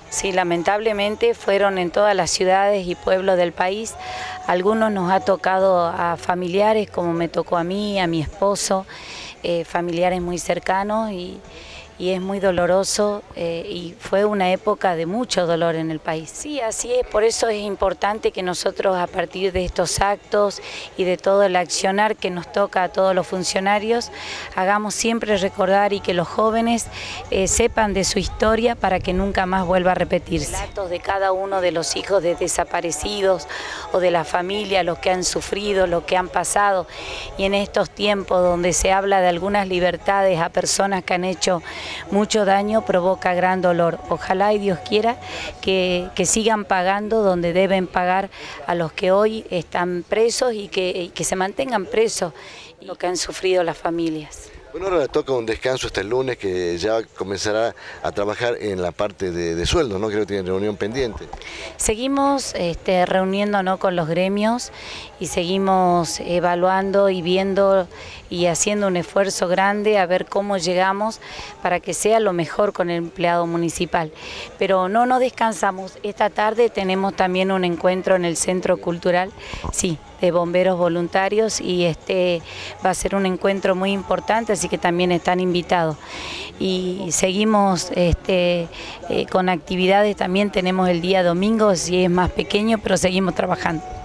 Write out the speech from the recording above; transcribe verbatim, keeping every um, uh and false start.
Sí, lamentablemente fueron en todas las ciudades y pueblos del país. Algunos nos ha tocado a familiares, como me tocó a mí, a mi esposo, eh, familiares muy cercanos y, y es muy doloroso eh, y fue una época de mucho dolor en el país. Sí, así es, por eso es importante que nosotros a partir de estos actos y de todo el accionar que nos toca a todos los funcionarios, hagamos siempre recordar y que los jóvenes eh, sepan de su historia para que nunca más vuelva a repetirse. Relatos de cada uno de los hijos de desaparecidos o de la familia, los que han sufrido, los que han pasado, y en estos tiempos donde se habla de algunas libertades a personas que han hecho mucho daño, provoca gran dolor. Ojalá y Dios quiera que, que sigan pagando donde deben pagar a los que hoy están presos y que, y que se mantengan presos, lo que han sufrido las familias. Bueno, ahora le toca un descanso este lunes, que ya comenzará a trabajar en la parte de, de sueldo, ¿no? Creo que tiene reunión pendiente. Seguimos este, reuniéndonos con los gremios y seguimos evaluando y viendo y haciendo un esfuerzo grande a ver cómo llegamos para que sea lo mejor con el empleado municipal. Pero no nos descansamos. Esta tarde tenemos también un encuentro en el Centro Cultural, sí, de bomberos voluntarios, y este va a ser un encuentro muy importante, así que también están invitados. Y seguimos este, eh, con actividades, también tenemos el día domingo, si es más pequeño, pero seguimos trabajando.